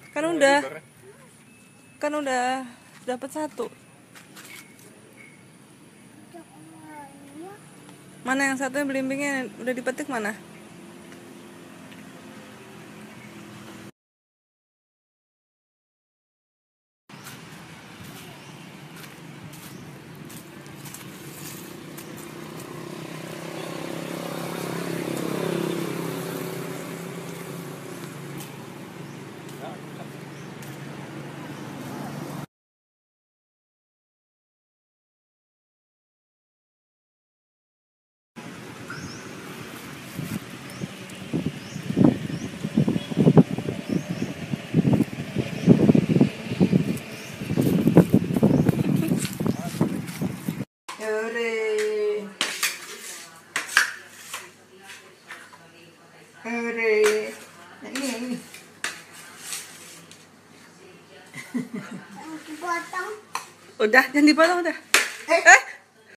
Kan udah dapat 1. Mana yang satunya belimbingnya udah dipetik mana? Hore. Nah, ini. Dipotong. Udah, jangan dipotong udah.